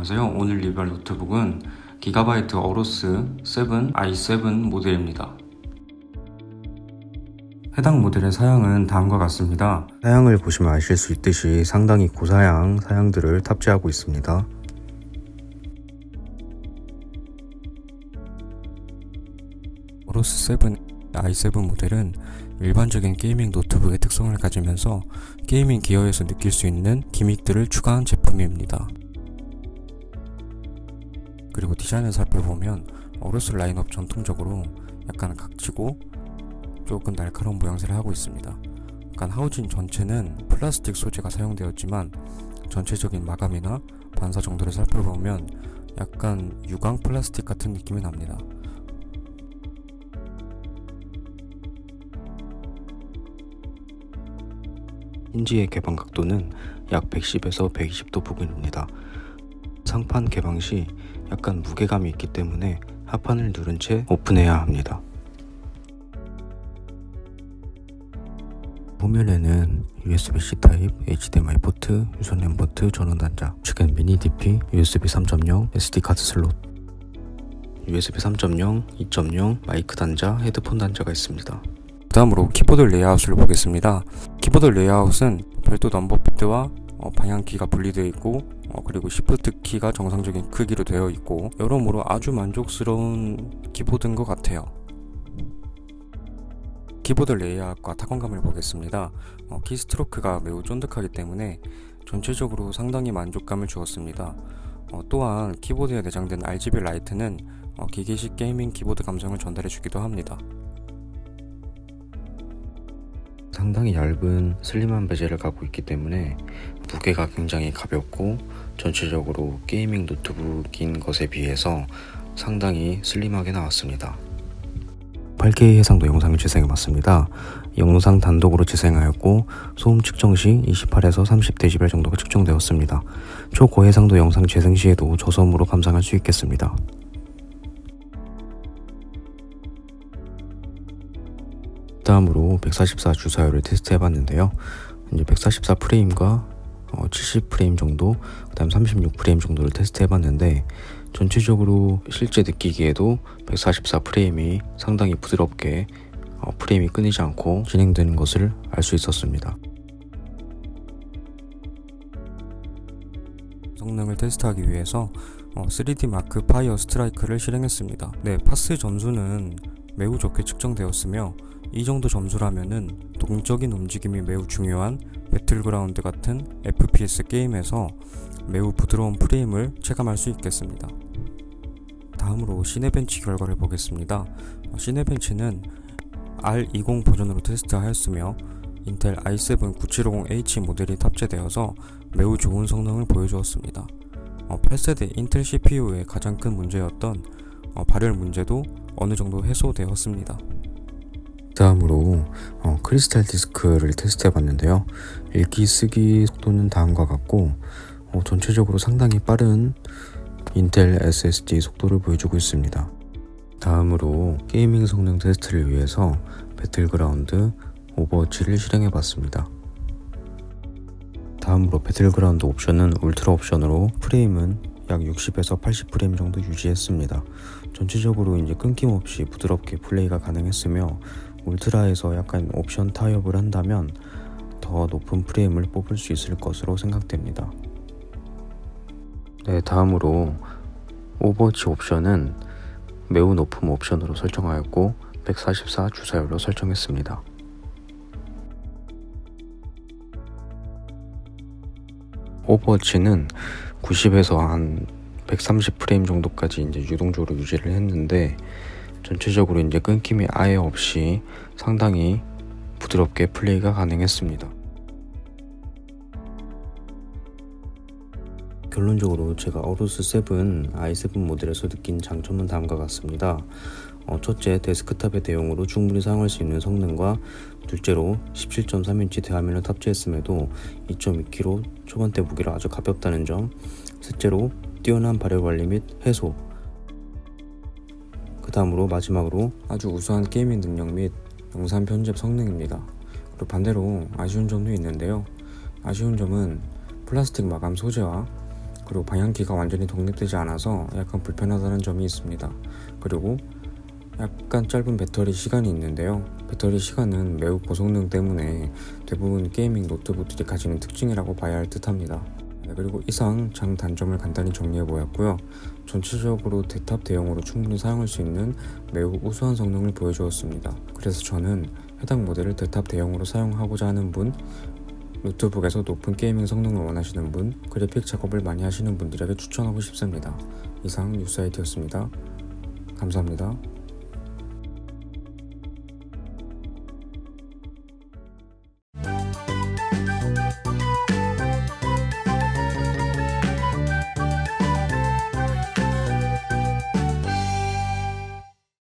안녕하세요. 오늘 리뷰할 노트북은 기가바이트 어로스 7 i7 모델입니다. 해당 모델의 사양은 다음과 같습니다. 사양을 보시면 아실 수 있듯이 상당히 고사양 사양들을 탑재하고 있습니다. 어로스 7 i7 모델은 일반적인 게이밍 노트북의 특성을 가지면서 게이밍 기어에서 느낄 수 있는 기믹들을 추가한 제품입니다. 그리고 디자인을 살펴보면 어로스 라인업 전통적으로 약간 각지고 조금 날카로운 모양새를 하고 있습니다. 약간 하우징 전체는 플라스틱 소재가 사용되었지만 전체적인 마감이나 반사 정도를 살펴보면 약간 유광 플라스틱 같은 느낌이 납니다. 힌지의 개방 각도는 약 110에서 120도 부근입니다. 상판 개방 시 약간 무게감이 있기 때문에 하판을 누른 채 오픈해야 합니다. 후면에는 USB-C 타입, HDMI 포트, 유선 램 포트, 전원 단자, 측엔 미니 DP, USB 3.0, SD 카드 슬롯, USB 3.0, 2.0, 마이크 단자, 헤드폰 단자가 있습니다. 다음으로 키보드 레이아웃을 보겠습니다. 키보드 레이아웃은 별도 넘버 패드와 방향키가 분리되어 있고 그리고 시프트 키가 정상적인 크기로 되어 있고 여러모로 아주 만족스러운 키보드인 것 같아요. 키보드 레이아웃과 타건감을 보겠습니다. 키스트로크가 매우 쫀득하기 때문에 전체적으로 상당히 만족감을 주었습니다. 또한 키보드에 내장된 RGB 라이트는 기계식 게이밍 키보드 감성을 전달해 주기도 합니다. 상당히 얇은 슬림한 베젤을 갖고 있기 때문에 무게가 굉장히 가볍고 전체적으로 게이밍 노트북인 것에 비해서 상당히 슬림하게 나왔습니다. 8K 해상도 영상을 재생해봤습니다. 영상 단독으로 재생하였고 소음 측정 시 28에서 30dB 정도가 측정되었습니다. 초고해상도 영상 재생 시에도 저소음으로 감상할 수 있겠습니다. 다음으로 144 주사율을 테스트해봤는데요. 이제 144 프레임과 70 프레임 정도, 그 다음 36 프레임 정도를 테스트해봤는데 전체적으로 실제 느끼기에도 144 프레임이 상당히 부드럽게 프레임이 끊이지 않고 진행되는 것을 알 수 있었습니다. 성능을 테스트하기 위해서 3D 마크 파이어 스트라이크를 실행했습니다. 네, 파스 점수는 매우 좋게 측정되었으며 이 정도 점수라면은 동적인 움직임이 매우 중요한 배틀그라운드 같은 FPS 게임에서 매우 부드러운 프레임을 체감할 수 있겠습니다. 다음으로 시네벤치 결과를 보겠습니다. 시네벤치는 R20 버전으로 테스트하였으며 인텔 i7 9750H 모델이 탑재되어서 매우 좋은 성능을 보여주었습니다. 8세대 인텔 CPU의 가장 큰 문제였던 발열 문제도 어느 정도 해소되었습니다. 다음으로 크리스탈 디스크를 테스트해봤는데요. 읽기 쓰기 속도는 다음과 같고 전체적으로 상당히 빠른 인텔 SSD 속도를 보여주고 있습니다. 다음으로 게이밍 성능 테스트를 위해서 배틀그라운드 오버워치를 실행해봤습니다. 다음으로 배틀그라운드 옵션은 울트라 옵션으로 프레임은 약 60에서 80 프레임 정도 유지했습니다. 전체적으로 이제 끊김없이 부드럽게 플레이가 가능했으며 울트라에서 약간 옵션 타협을 한다면 더 높은 프레임을 뽑을 수 있을 것으로 생각됩니다. 네, 다음으로 오버워치 옵션은 매우 높은 옵션으로 설정하였고 144 주사율로 설정했습니다. 오버워치는 90에서 한 130 프레임 정도까지 이제 유동적으로 유지를 했는데 전체적으로 이제 끊김이 아예 없이 상당히 부드럽게 플레이가 가능했습니다. 결론적으로 제가 어로스 7 i7 모델에서 느낀 장점은 다음과 같습니다. 첫째, 데스크탑의 대용으로 충분히 사용할 수 있는 성능과 둘째로 17.3인치 대화면을 탑재했음에도 2.2kg 초반대 무게로 아주 가볍다는 점, 셋째로 뛰어난 발열 관리 및 해소, 그 다음으로 마지막으로 아주 우수한 게이밍 능력 및 영상 편집 성능입니다. 그리고 반대로 아쉬운 점도 있는데요. 아쉬운 점은 플라스틱 마감 소재와 그리고 방향키가 완전히 독립되지 않아서 약간 불편하다는 점이 있습니다. 그리고 약간 짧은 배터리 시간이 있는데요. 배터리 시간은 매우 고성능 때문에 대부분 게이밍 노트북들이 가지는 특징이라고 봐야 할 듯합니다. 그리고 이상 장단점을 간단히 정리해 보았고요. 전체적으로 대탑 대용으로 충분히 사용할 수 있는 매우 우수한 성능을 보여주었습니다. 그래서 저는 해당 모델을 대탑 대용으로 사용하고자 하는 분, 노트북에서 높은 게이밍 성능을 원하시는 분, 그래픽 작업을 많이 하시는 분들에게 추천하고 싶습니다. 이상 뉴스아이트였습니다. 감사합니다.